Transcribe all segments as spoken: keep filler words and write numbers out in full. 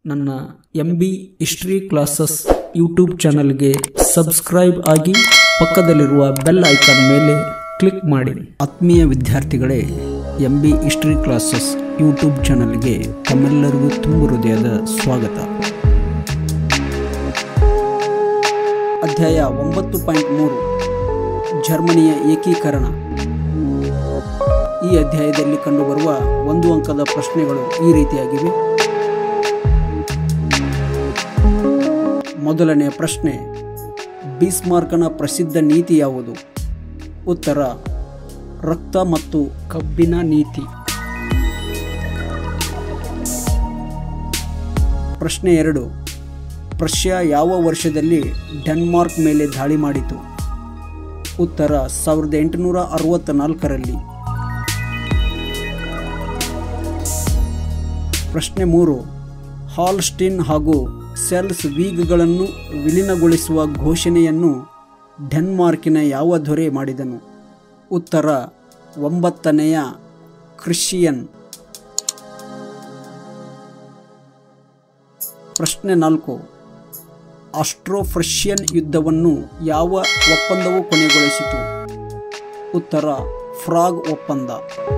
ನನ್ನ M B history classes YouTube ಚಾನಲ್ಗೆ subscribe ಆಗಿ ಪಕ್ಕದಲ್ಲಿರುವ ಬೆಲ್ ಐಕಾನ್ ಮೇಲೆ ಕ್ಲಿಕ್ ಮಾಡಿ. ಆತ್ಮೀಯ ವಿದ್ಯಾರ್ಥಿಗಳೇ, M B history classes YouTube ಚಾನಲ್ಗೆ ತಮ್ಮೆಲ್ಲರಿಗೂ ತುಂಬ ಹೃದಯದ ಸ್ವಾಗತ. ಅಧ್ಯಾಯ ಒಂಬತ್ತು ಪಾಯಿಂಟ್ ಮೂರು ಜರ್ಮನಿಯ ಏಕೀಕರಣ. ಈ ಅಧ್ಯಾಯದಲ್ಲಿ ಕಂಡುಬರುವ ಒಂದು ಅಂಕದ ಪ್ರಶ್ನೆಗಳು ಈ ರೀತಿಯಾಗಿವೆ. ಮೊದಲನೆಯ ಪ್ರಶ್ನೆ, ಬಿಸ್ಮಾರ್ಕನ ಪ್ರಸಿದ್ಧ ನೀತಿ ಯಾವುದು? ಉತ್ತರ, ರಕ್ತ ಮತ್ತು ಕಬ್ಬಿನ ನೀತಿ. ಪ್ರಶ್ನೆ ಎರಡು, ಪ್ರಷ್ಯಾ ಯಾವ ವರ್ಷದಲ್ಲಿ ಡೆನ್ಮಾರ್ಕ್ ಮೇಲೆ ದಾಳಿ ಮಾಡಿತು? ಉತ್ತರ, ಸಾವಿರದ ಎಂಟುನೂರ ಅರವತ್ತ ನಾಲ್ಕರಲ್ಲಿ. ಪ್ರಶ್ನೆ ಮೂರು, ಹಾಲ್ಸ್ಟೀನ್ ಹಾಗೂ ಸೆಲ್ಸ್ ವೀಗ್ಗಳನ್ನು ವಿಲೀನಗೊಳಿಸುವ ಘೋಷಣೆಯನ್ನು ಡೆನ್ಮಾರ್ಕಿನ ಯಾವ ದೊರೆ ಮಾಡಿದನು? ಉತ್ತರ, ಒಂಬತ್ತನೆಯ ಕ್ರಿಶ್ಚಿಯನ್. ಪ್ರಶ್ನೆ ನಾಲ್ಕು, ಆಸ್ಟ್ರೋ-ಪ್ರಷ್ಯನ್ ಯುದ್ಧವನ್ನು ಯಾವ ಒಪ್ಪಂದವು ಕೊನೆಗೊಳಿಸಿತು? ಉತ್ತರ, ಫ್ರಾಗ್ ಒಪ್ಪಂದ.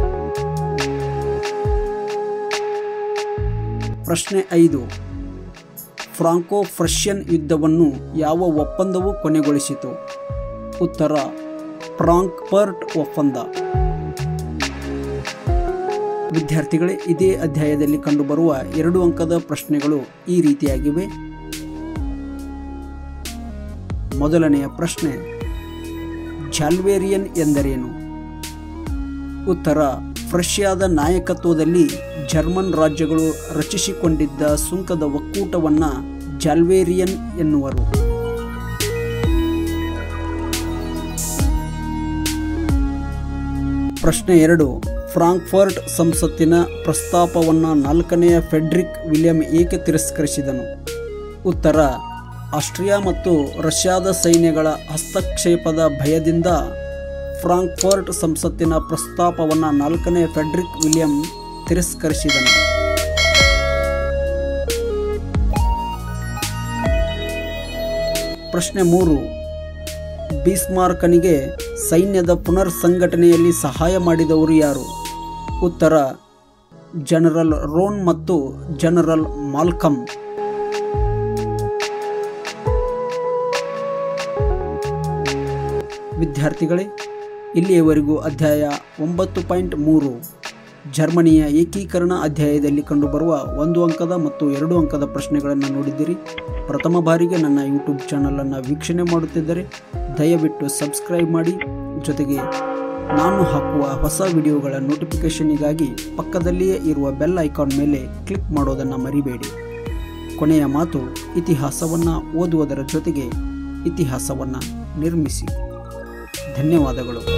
ಪ್ರಶ್ನೆ ಐದು, ಫ್ರಾಂಕೋ-ಪ್ರಷ್ಯನ್ ಯುದ್ಧವನ್ನು ಯಾವ ಒಪ್ಪಂದವು ಕೊನೆಗೊಳಿಸಿತು? ಉತ್ತರ, ಫ್ರಾಂಕ್ಫರ್ಟ್ ಒಪ್ಪಂದ. ವಿದ್ಯಾರ್ಥಿಗಳೇ, ಇದೇ ಅಧ್ಯಾಯದಲ್ಲಿ ಕಂಡುಬರುವ ಎರಡು ಅಂಕದ ಪ್ರಶ್ನೆಗಳು ಈ ರೀತಿಯಾಗಿವೆ. ಮೊದಲನೆಯ ಪ್ರಶ್ನೆ, ಜಾಲ್ವೇರಿಯನ್ ಎಂದರೇನು? ಉತ್ತರ, ಪ್ರಷ್ಯಾದ ನಾಯಕತ್ವದಲ್ಲಿ ಜರ್ಮನ್ ರಾಜ್ಯಗಳು ರಚಿಸಿಕೊಂಡಿದ್ದ ಸುಂಕದ ಒಕ್ಕೂಟವನ್ನು ಜಾಲ್ವೇರಿಯನ್ ಎನ್ನುವರು. ಪ್ರಶ್ನೆ ಎರಡು, ಫ್ರಾಂಕ್ಫರ್ಟ್ ಸಂಸತ್ತಿನ ಪ್ರಸ್ತಾಪವನ್ನು ನಾಲ್ಕನೆಯ ಫ್ರೆಡ್ರಿಕ್ ವಿಲಿಯಂ ಏಕೆ ತಿರಸ್ಕರಿಸಿದನು? ಉತ್ತರ, ಆಸ್ಟ್ರಿಯಾ ಮತ್ತು ರಷ್ಯಾದ ಸೈನ್ಯಗಳ ಹಸ್ತಕ್ಷೇಪದ ಭಯದಿಂದ ಫ್ರಾಂಕ್ಫರ್ಟ್ ಸಂಸತ್ತಿನ ಪ್ರಸ್ತಾಪವನ್ನು ನಾಲ್ಕನೇ ಫ್ರೆಡ್ರಿಕ್ ವಿಲಿಯಂ ತಿರಸ್ಕರಿಸಿದನು. ಪ್ರಶ್ನೆ ಮೂರು, ಬಿಸ್ಮಾರ್ಕನಿಗೆ ಸೈನ್ಯದ ಪುನರ್ ಸಂಘಟನೆಯಲ್ಲಿ ಸಹಾಯ ಮಾಡಿದವರು ಯಾರು? ಉತ್ತರ, ಜನರಲ್ ರೋನ್ ಮತ್ತು ಜನರಲ್ ಮಾಲ್ಕಮ್. ವಿದ್ಯಾರ್ಥಿಗಳೇ, ಇಲ್ಲಿಯವರೆಗೂ ಅಧ್ಯಾಯ ಒಂಬತ್ತು ಪಾಯಿಂಟ್ ಮೂರು ಜರ್ಮನಿಯ ಏಕೀಕರಣ ಅಧ್ಯಾಯದಲ್ಲಿ ಕಂಡುಬರುವ ಒಂದು ಅಂಕದ ಮತ್ತು ಎರಡು ಅಂಕದ ಪ್ರಶ್ನೆಗಳನ್ನು ನೋಡಿದ್ದೀರಿ. ಪ್ರಥಮ ಬಾರಿಗೆ ನನ್ನ ಯೂಟ್ಯೂಬ್ ಚಾನಲನ್ನು ವೀಕ್ಷಣೆ ಮಾಡುತ್ತಿದ್ದರೆ ದಯವಿಟ್ಟು ಸಬ್ಸ್ಕ್ರೈಬ್ ಮಾಡಿ. ಜೊತೆಗೆ ನಾನು ಹಾಕುವ ಹೊಸ ವಿಡಿಯೋಗಳ ನೋಟಿಫಿಕೇಷನ್ನಿಗಾಗಿ ಪಕ್ಕದಲ್ಲಿಯೇ ಇರುವ ಬೆಲ್ ಐಕಾನ್ ಮೇಲೆ ಕ್ಲಿಕ್ ಮಾಡೋದನ್ನು ಮರಿಬೇಡಿ. ಕೊನೆಯ ಮಾತು, ಇತಿಹಾಸವನ್ನು ಓದುವುದರ ಜೊತೆಗೆ ಇತಿಹಾಸವನ್ನು ನಿರ್ಮಿಸಿ. ಧನ್ಯವಾದಗಳು.